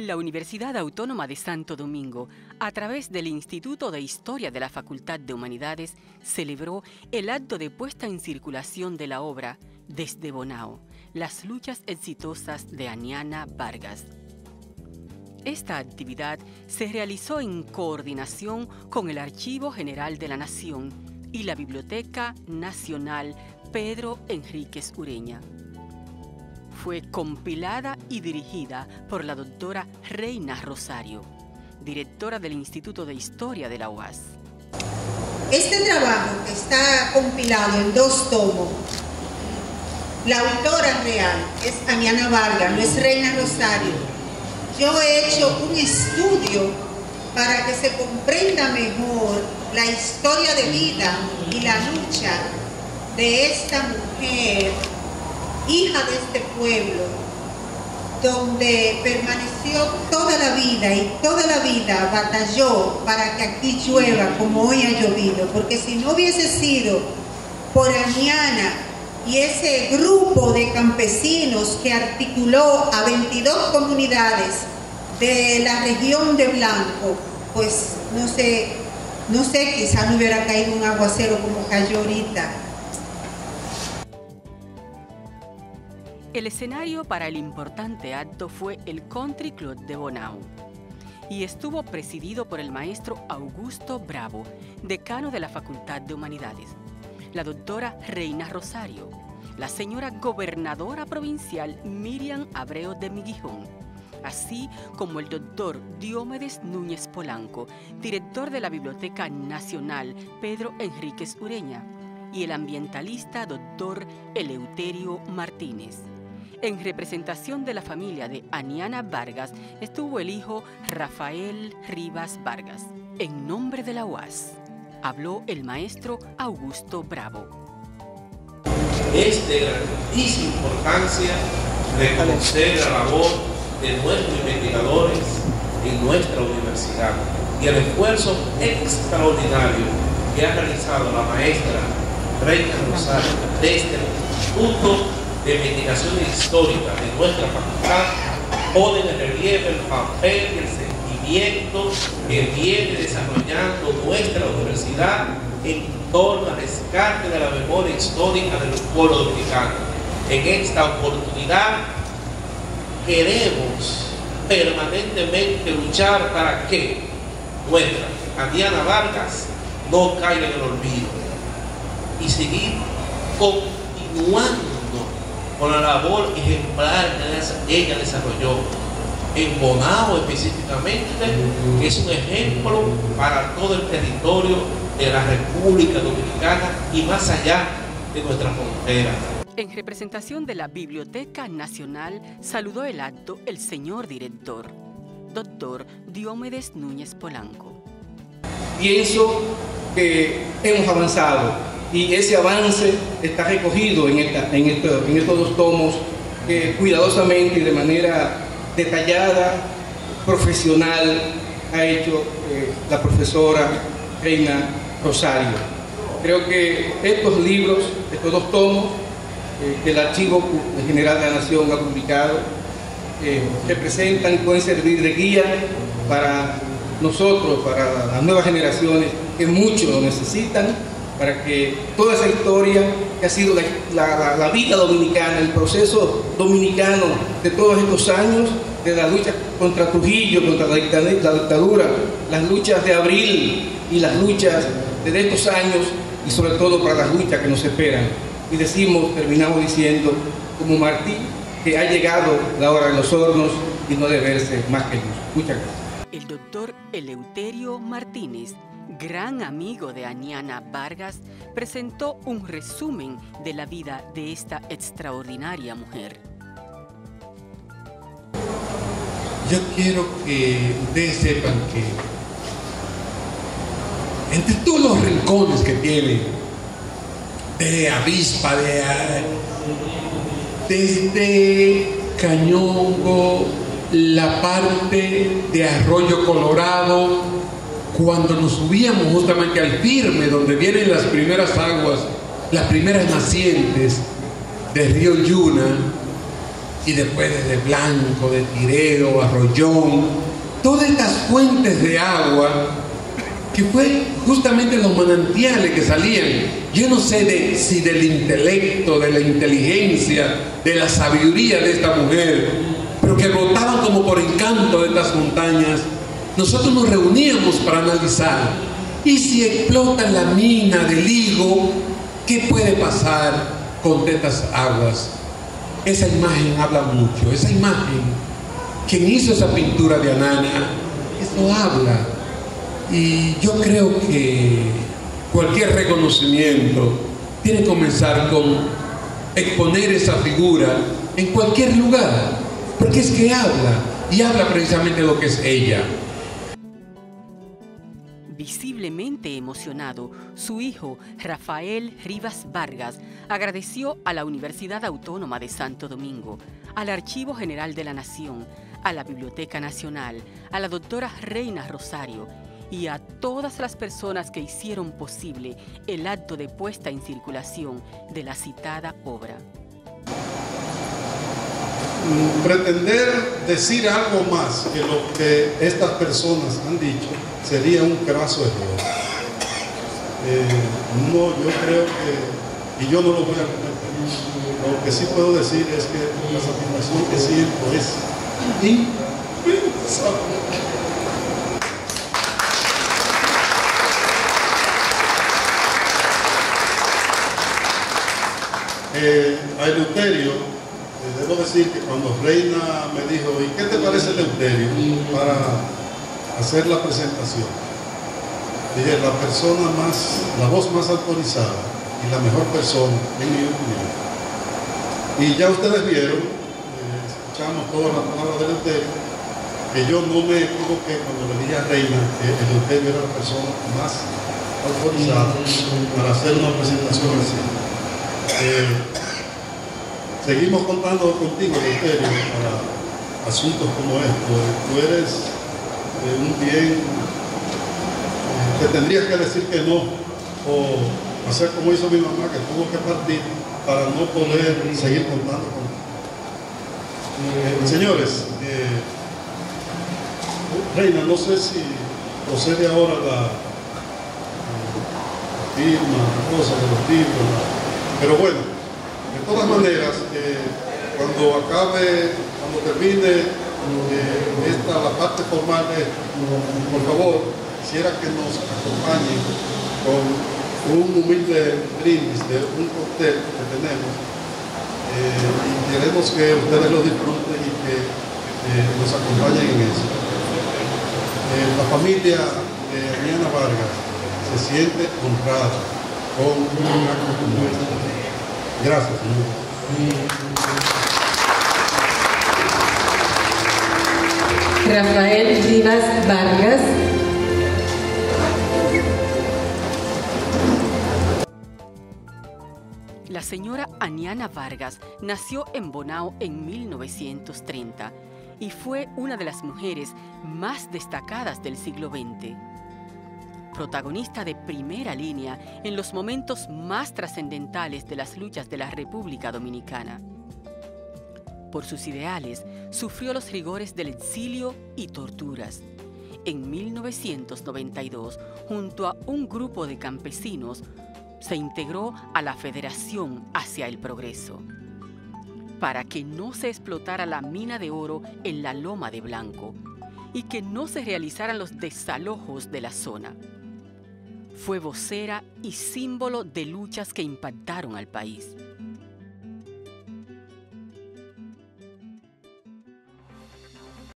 La Universidad Autónoma de Santo Domingo, a través del Instituto de Historia de la Facultad de Humanidades, celebró el acto de puesta en circulación de la obra Desde Bonao, las luchas exitosas de Aniana Vargas. Esta actividad se realizó en coordinación con el Archivo General de la Nación y la Biblioteca Nacional Pedro Enríquez Ureña. Fue compilada y dirigida por la doctora Reina Rosario, directora del Instituto de Historia de la UAS. Este trabajo está compilado en 2 tomos. La autora real es Aniana Vargas, no es Reina Rosario. Yo he hecho un estudio para que se comprenda mejor la historia de vida y la lucha de esta mujer, hija de este pueblo, donde permaneció toda la vida y toda la vida batalló para que aquí llueva como hoy ha llovido, porque si no hubiese sido por Aniana y ese grupo de campesinos que articuló a 22 comunidades de la región de Blanco, pues no sé, quizá no hubiera caído un aguacero como cayó ahorita. El escenario para el importante acto fue el Country Club de Bonao y estuvo presidido por el maestro Augusto Bravo, decano de la Facultad de Humanidades, la doctora Reina Rosario, la señora gobernadora provincial Miriam Abreu de Miguijón, así como el doctor Diomedes Núñez Polanco, director de la Biblioteca Nacional Pedro Enríquez Ureña, y el ambientalista doctor Eleuterio Martínez. En representación de la familia de Aniana Vargas estuvo el hijo Rafael Rivas Vargas. En nombre de la UAS, habló el maestro Augusto Bravo. Es de grandísima importancia reconocer la labor de nuestros investigadores en nuestra universidad y el esfuerzo extraordinario que ha realizado la maestra Reina Rosario desde el Instituto de Investigaciones Históricas de nuestra facultad, ponen en relieve el papel y el sentimiento que viene desarrollando nuestra universidad en torno al rescate de la memoria histórica de los pueblos dominicanos. En esta oportunidad queremos permanentemente luchar para que nuestra Aniana Vargas no caiga en el olvido y seguir continuando con la labor ejemplar que ella desarrolló en Bonao específicamente, que es un ejemplo para todo el territorio de la República Dominicana y más allá de nuestra frontera. En representación de la Biblioteca Nacional, saludó el acto el señor director, doctor Diomedes Núñez Polanco. Pienso que hemos avanzado y ese avance está recogido en estos 2 tomos que cuidadosamente y de manera detallada, profesional, ha hecho la profesora Reina Rosario. Creo que estos libros, estos 2 tomos que el Archivo General de la Nación ha publicado, representan y pueden servir de guía para nosotros, para las nuevas generaciones que mucho lo necesitan, para que toda esa historia que ha sido la vida dominicana, el proceso dominicano de todos estos años, de la lucha contra Trujillo, contra la dictadura, las luchas de abril y las luchas de estos años, y sobre todo para las luchas que nos esperan. Y terminamos diciendo, como Martí, que ha llegado la hora de los hornos y no debe verse más que luz. Muchas gracias. El doctor Eleuterio Martínez, gran amigo de Aniana Vargas, presentó un resumen de la vida de esta extraordinaria mujer. Yo quiero que ustedes sepan que entre todos los rincones que tiene, de Avispa, desde Cañongo, la parte de Arroyo Colorado, cuando nos subíamos justamente al firme, donde vienen las primeras aguas, las primeras nacientes del río Yuna, y después desde Blanco, de Tireo, Arroyón, todas estas fuentes de agua, que fue justamente los manantiales que salían. Yo no sé si del intelecto, de la inteligencia, de la sabiduría de esta mujer, pero que brotaban como por encanto de estas montañas. Nosotros nos reuníamos para analizar, y si explota la mina del higo, ¿qué puede pasar con estas aguas? Esa imagen habla mucho, esa imagen, quien hizo esa pintura de Anana, eso habla. Y yo creo que cualquier reconocimiento tiene que comenzar con exponer esa figura en cualquier lugar, porque es que habla, y habla precisamente lo que es ella. Visiblemente emocionado, su hijo, Rafael Rivas Vargas, agradeció a la Universidad Autónoma de Santo Domingo, al Archivo General de la Nación, a la Biblioteca Nacional, a la doctora Reina Rosario y a todas las personas que hicieron posible el acto de puesta en circulación de la citada obra. Pretender decir algo más que lo que estas personas han dicho sería un craso error. No, yo creo que, y yo no lo voy a cometer, lo que sí puedo decir es que la satisfacción que siento es inmensa. A Eleuterio, debo decir que cuando Reina me dijo, ¿y qué te parece Eleuterio para hacer la presentación? Dije, la voz más autorizada y la mejor persona, en mi opinión. Y ya ustedes vieron, escuchamos todas las palabras de Eleuterio, que yo no me equivoqué cuando le dije a Reina que Eleuterio era la persona más autorizada para hacer una presentación así. Seguimos contando contigo, Eleuterio, para asuntos como estos. Tú eres un bien, te tendrías que decir que no, o hacer como hizo mi mamá, que tuvo que partir para no poder seguir contando contigo. Señores, Reina, no sé si procede ahora la firma, la cosa de los libros, pero bueno, de todas maneras, cuando termine la parte formal de esto, por favor, quisiera que nos acompañen con un humilde brindis de un cóctel que tenemos, y queremos que ustedes lo disfruten y que nos acompañen en eso. La familia de Aniana Vargas se siente honrada con un acto como este. Gracias, señor. Rafael Rivas Vargas. La señora Aniana Vargas nació en Bonao en 1930 y fue una de las mujeres más destacadas del siglo XX. Protagonista de primera línea en los momentos más trascendentales de las luchas de la República Dominicana. Por sus ideales, sufrió los rigores del exilio y torturas. En 1992, junto a un grupo de campesinos, se integró a la Federación hacia el Progreso, para que no se explotara la mina de oro en la Loma de Blanco y que no se realizaran los desalojos de la zona. Fue vocera y símbolo de luchas que impactaron al país.